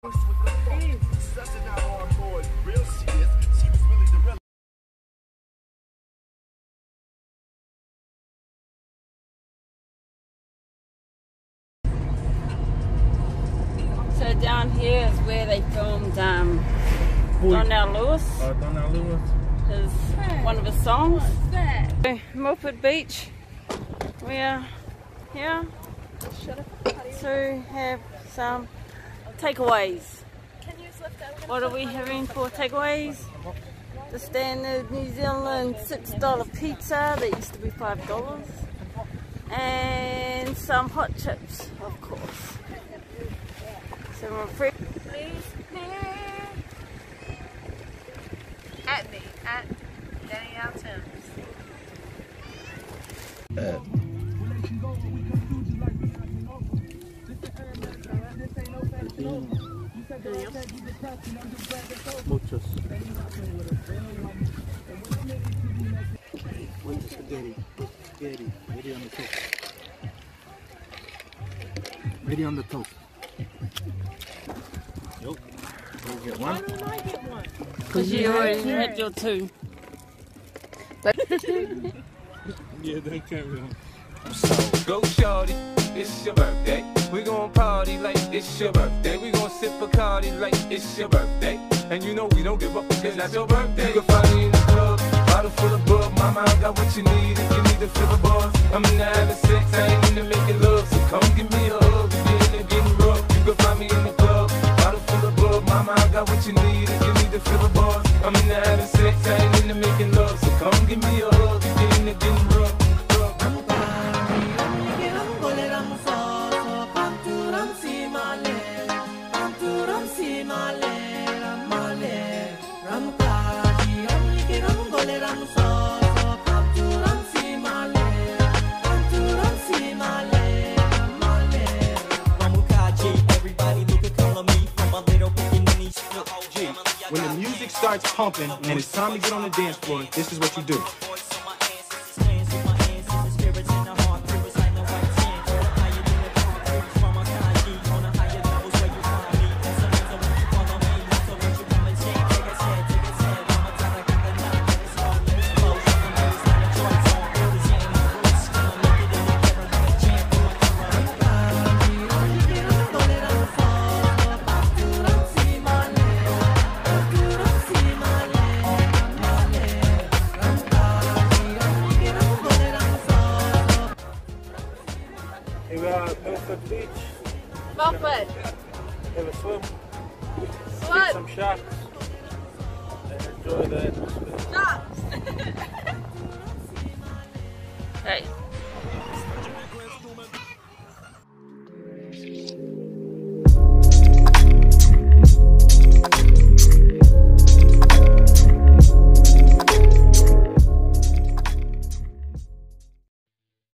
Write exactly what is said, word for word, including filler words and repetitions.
So down here is where they filmed um, Donell Lewis. Oh, Donell Lewis. His, one of his songs. Milford Beach. We are here to have some takeaways. What are we having for takeaways? The standard New Zealand six dollar pizza that used to be five dollars. And some hot chips, of course. Some free. Please, at me, at Danyell Tim's. Uh. Muchos. Where's the spaghetti? Spaghetti. Ready on the toast. Ready on the toast. Yo. You get one? Why didn't I get one? Because you already had your two. Yeah, that carry on. So go shorty, it's your birthday. We gon' party like it's your birthday. We gon' sip Bacardi like it's your birthday. And you know we don't give up because that's your birthday. You can find me in the club, bottle full of bug. Mama, I got what you need if you need to fill the bars. I'm in the having sex, I ain't into making love. So come give me a hug if you're in the getting rough. You can find me in the club, bottle full of bug. Mama, I got what you need if you need to fill the bars. I'm in the having sex, I ain't into making love. So come give me a hug if you're in the getting rough. When the music starts pumping and it's time to get on the dance floor, this is what you do. Here we are at Milford Beach. Milford. Have a swim. Swim. See some sharks. And enjoy the atmosphere. Sharks.